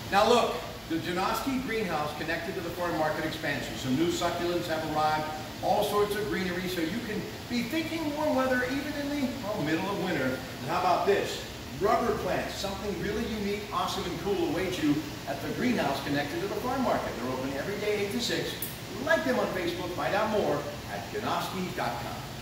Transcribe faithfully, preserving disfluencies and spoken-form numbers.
Now look, the Janoski greenhouse connected to the farm market expansion. Some new succulents have arrived, all sorts of greenery, so you can be thinking warm weather even in the well, middle of winter. And how about this? Rubber plants, something really unique, awesome, and cool awaits you at the greenhouse connected to the farm market. They're open every day, eight to six. Like them on Facebook, find out more at Janoski's dot com.